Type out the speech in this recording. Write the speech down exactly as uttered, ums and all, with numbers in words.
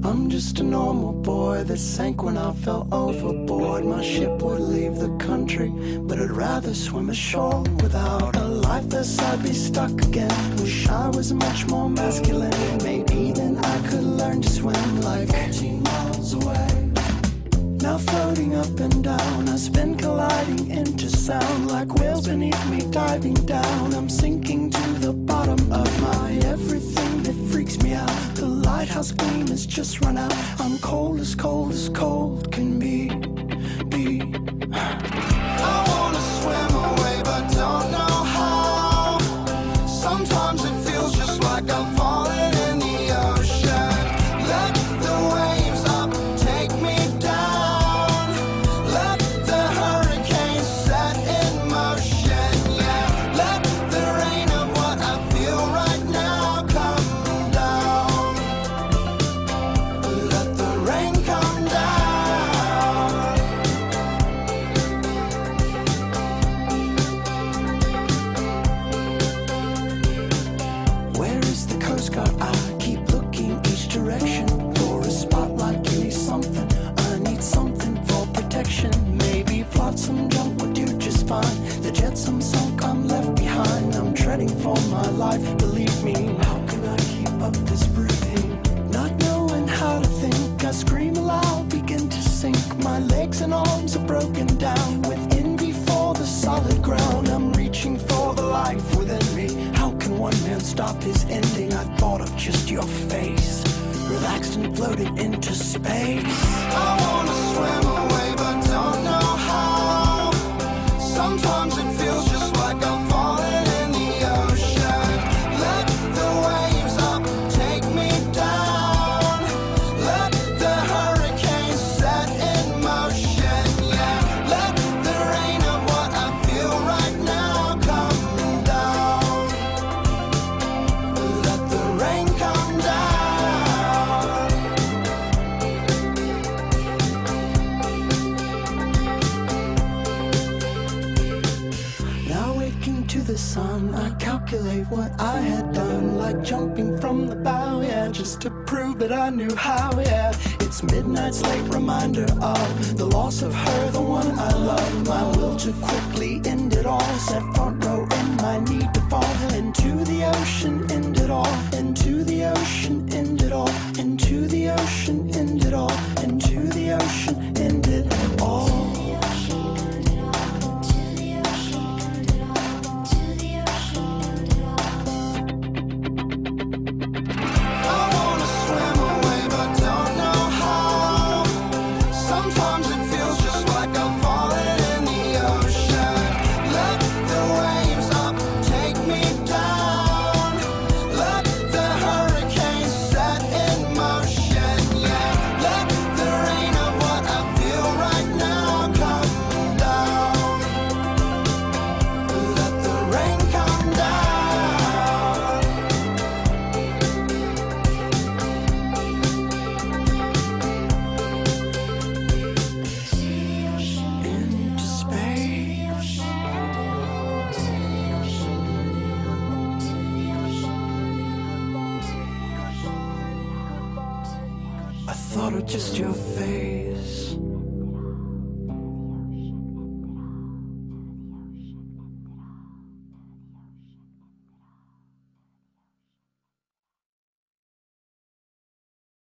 I'm just a normal boy that sank when I fell overboard. My ship would leave the country, but I'd rather swim ashore. Without a life vest I'd be stuck again. Wish I was much more masculine. Maybe then I could learn to swim like fourteen miles away. Now floating up and down, I spin colliding into sound. Like whales beneath me diving down, I'm sinking to the bottom of my everything that freaks me out. The lighthouse gleam has just run out. I'm cold as cold as cold can be, be. I wanna swim away but don't know how. Sometimes it feels just like I'm falling in the ocean. Let the waves up take me down. Let the hurricane set in motion, yeah. Let the rain of what I feel right now come down. Let the rain come down. Where is the Coast Guard? I keep looking each direction for a spotlight. Give me something, I need something for protection. Maybe flotsam junk would do just fine. The jetsam sunk, I'm left behind. I'm treading for my life, believe me. How can I keep up this breathing? Not knowing how to think, I scream aloud, begin to sink. My legs and arms are broken down with envy for the solid ground. I'm reaching for the life within me. How can one man stop his ending? I thought of just your face, relaxed and floating into space. I wanna swim away but don't know how. Sometimes it feels just like I'm falling in the ocean. Let the waves up take me down. Let the hurricane set in motion, yeah. Let the rain of what I feel right now come down. Let the rain come down. Now waking to the sun, I calculate what I had done. Like jumping from the bow, yeah, just to prove that I knew how, yeah. It's midnight's late reminder of the loss of her, the one I love. My will to quickly end it all, set front row in my need to fall into the ocean, end it all, into the ocean, end it all, into the ocean, end it all, into the ocean, end it all. I wanna swim away but don't know how. Sometimes it feels just like I'm falling in the ocean. Let the waves up take me down. Let the hurricane set in motion, yeah. Let the rain of what I feel right now come down. Let the rain come down. Into space. I thought of just your face,